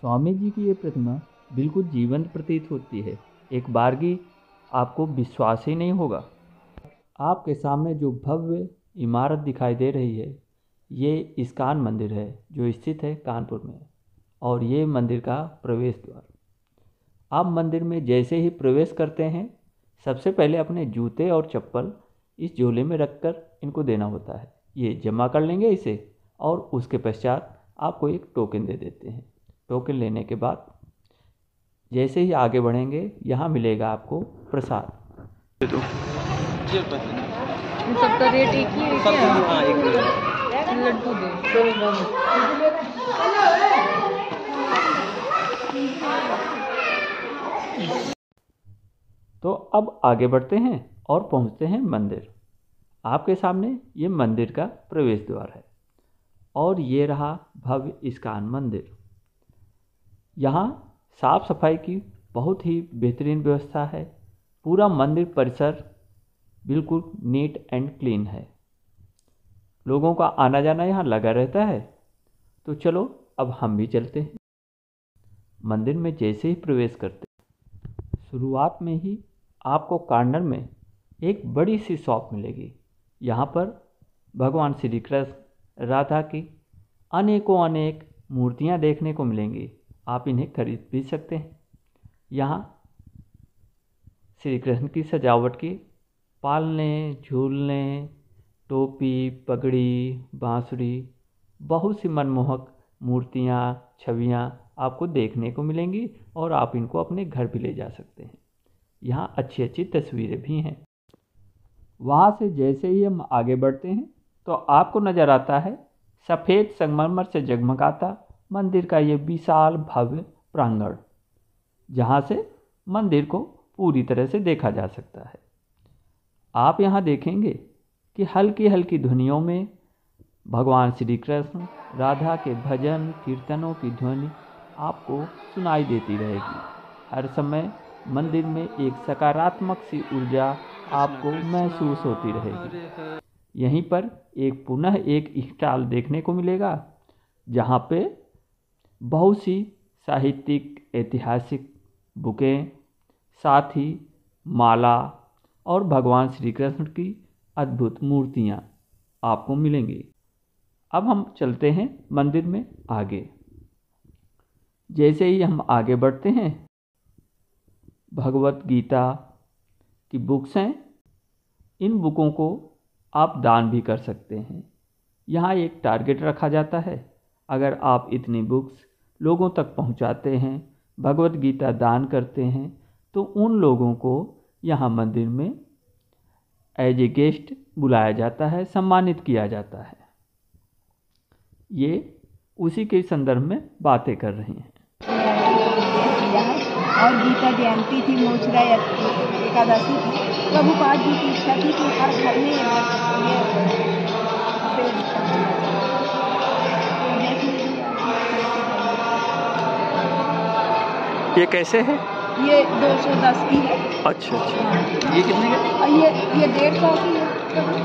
स्वामी जी की ये प्रतिमा बिल्कुल जीवंत प्रतीत होती है। एक बारगी आपको विश्वास ही नहीं होगा। आपके सामने जो भव्य इमारत दिखाई दे रही है, ये इस्कॉन मंदिर है जो स्थित है कानपुर में, और ये मंदिर का प्रवेश द्वार। आप मंदिर में जैसे ही प्रवेश करते हैं, सबसे पहले अपने जूते और चप्पल इस झोले में रखकर इनको देना होता है। ये जमा कर लेंगे इसे, और उसके पश्चात आपको एक टोकन दे देते हैं। टोकन लेने के बाद जैसे ही आगे बढ़ेंगे, यहाँ मिलेगा आपको प्रसाद। सबका रेट एक ही है क्या? हाँ, एक लड्डू दो। तो अब आगे बढ़ते हैं और पहुंचते हैं मंदिर। आपके सामने ये मंदिर का प्रवेश द्वार है, और ये रहा भव्य इस्कॉन मंदिर। यहाँ साफ सफाई की बहुत ही बेहतरीन व्यवस्था है। पूरा मंदिर परिसर बिल्कुल नीट एंड क्लीन है। लोगों का आना जाना यहाँ लगा रहता है। तो चलो अब हम भी चलते हैं। मंदिर में जैसे ही प्रवेश करते, शुरुआत में ही आपको कॉर्नर में एक बड़ी सी शॉप मिलेगी। यहाँ पर भगवान श्री कृष्ण राधा की अनेक मूर्तियाँ देखने को मिलेंगी। आप इन्हें खरीद भी सकते हैं। यहाँ श्री कृष्ण की सजावट की पालने, झूलने, टोपी, पगड़ी, बांसुरी, बहुत सी मनमोहक मूर्तियाँ, छवियाँ आपको देखने को मिलेंगी, और आप इनको अपने घर भी ले जा सकते हैं। यहाँ अच्छी तस्वीरें भी हैं। वहाँ से जैसे ही हम आगे बढ़ते हैं, तो आपको नज़र आता है सफ़ेद संगमरमर से जगमगाता मंदिर का ये विशाल भव्य प्रांगण, जहाँ से मंदिर को पूरी तरह से देखा जा सकता है। आप यहाँ देखेंगे कि हल्की हल्की ध्वनियों में भगवान श्री कृष्ण राधा के भजन कीर्तनों की ध्वनि आपको सुनाई देती रहेगी। हर समय मंदिर में एक सकारात्मक सी ऊर्जा आपको महसूस होती रहेगी। यहीं पर पुनः एक स्टॉल देखने को मिलेगा, जहाँ पे बहुत सी साहित्यिक ऐतिहासिक बुकें, साथ ही माला और भगवान श्री कृष्ण की अद्भुत मूर्तियाँ आपको मिलेंगी। अब हम चलते हैं मंदिर में आगे। जैसे ही हम आगे बढ़ते हैं, भगवत गीता की बुक्स हैं। इन बुकों को आप दान भी कर सकते हैं। यहाँ एक टारगेट रखा जाता है, अगर आप इतनी बुक्स लोगों तक पहुँचाते हैं, भगवत गीता दान करते हैं, तो उन लोगों को यहाँ मंदिर में एज ए गेस्ट बुलाया जाता है, सम्मानित किया जाता है। ये उसी के संदर्भ में बातें कर रही हैं। और गीता जयंती थी, मोचरा एकादशी थी। प्रभुपाद जी की इच्छा थी कि हर घर में ये कैसे है? ये 210 की है। अच्छा। ये कितने का? ये 150 की है।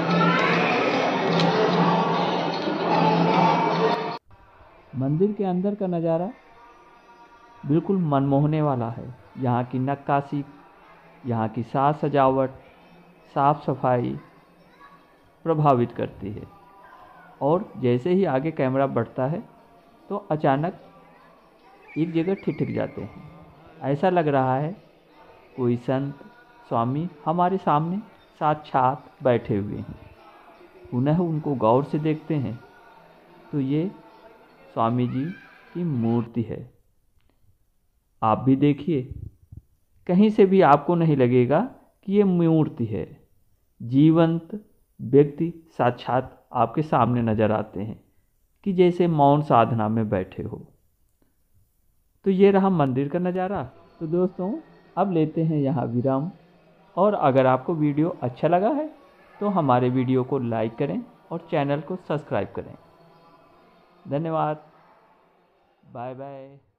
मंदिर के अंदर का नज़ारा बिल्कुल मनमोहने वाला है। यहाँ की नक्काशी, यहाँ की साज सजावट, साफ सफाई प्रभावित करती है। और जैसे ही आगे कैमरा बढ़ता है, तो अचानक एक जगह ठिठक जाते हैं। ऐसा लग रहा है कोई संत स्वामी हमारे सामने साक्षात बैठे हुए हैं। पुनः उनको गौर से देखते हैं, तो ये स्वामी जी की मूर्ति है। आप भी देखिए, कहीं से भी आपको नहीं लगेगा कि ये मूर्ति है। जीवंत व्यक्ति साक्षात आपके सामने नजर आते हैं, कि जैसे मौन साधना में बैठे हो। तो ये रहा मंदिर का नज़ारा। तो दोस्तों, अब लेते हैं यहाँ विराम। और अगर आपको वीडियो अच्छा लगा है, तो हमारे वीडियो को लाइक करें और चैनल को सब्सक्राइब करें। धन्यवाद। Bye bye.